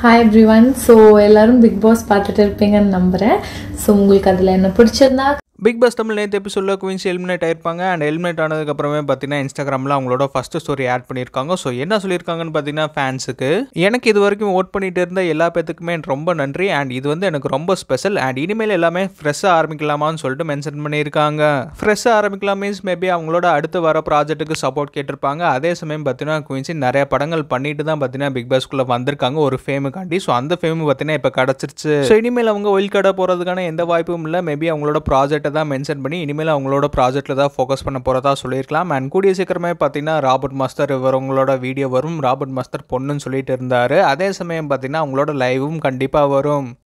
Hi everyone. So எல்லாரும் Bigg Boss பார்த்துட்டு இருப்பீங்கன்னு நம்புறேன். ஸோ உங்களுக்கு அதில் என்ன பிடிச்சிருந்தா பிக் பாஸ் தமிழ் நேற்று எபிசோடில் குயின்சி எலிமினேட் ஆயிருப்பாங்க. அண்ட் எலிமினேட் ஆனதுக்கப்புறமே பார்த்தீங்கன்னா இன்ஸ்டாகிராமில் அவங்களோட ஃபஸ்ட்டு ஸ்டோரி ஆட் பண்ணியிருக்காங்க. ஸோ என்ன சொல்லியிருக்காங்கன்னு பார்த்தீங்கன்னா ஃபேன்ஸுக்கு எனக்கு இது வரைக்கும் ஓட் பண்ணிட்டு இருந்த எல்லா பேத்துக்குமே ரொம்ப நன்றி. அண்ட் இது வந்து எனக்கு ரொம்ப ஸ்பெஷல். அண்ட் இனிமேல் எல்லாமே ஃப்ரெஷ்ஷாக ஆரம்பிக்கலாமான்னு சொல்லிட்டு மென்ஷன் பண்ணியிருக்காங்க. ஃப்ரெஷ்ஷாக ஆரம்பிக்கலாம் மீன்ஸ் மேபி அவங்களோட அடுத்து வர ப்ராஜெக்ட்டுக்கு சப்போர்ட் கேட்டிருப்பாங்க. அதே சமயம் பார்த்தீங்கன்னா குயின்சி நிறைய படங்கள் பண்ணிட்டு தான் பார்த்தீங்கன்னா பிக் பாஸ்க்குள்ளே வந்திருக்காங்க ஒரு ஃபேமுக்காண்டி. ஸோ அந்த ஃபேமு பார்த்தீங்கன்னா இப்போ கிடச்சிருச்சு. ஸோ இனிமேல் அவங்க ஒயில் கடை போகிறதுக்கான எந்த வாய்ப்பும் இல்லை. மேபி அவங்களோட ப்ராஜெக்ட் தான் மென்ஷன் பண்ணி இனிமேல் அவங்களோட ப்ராஜெக்ட்ல தான் ஃபோக்கஸ் பண்ண போறதா சொல்லியிருக்கலாம். அண்ட் கூடிய சீக்கிரமே பார்த்தீங்கன்னா ராபர்ட் மாஸ்டர் இவங்களோட வீடியோ வரும். ராபர்ட் மாஸ்டர் பொண்ணுன்னு சொல்லிட்டு இருந்தாரு. அதே சமயம் பார்த்தீங்கன்னா அவங்களோட லைவும் கண்டிப்பாக வரும்.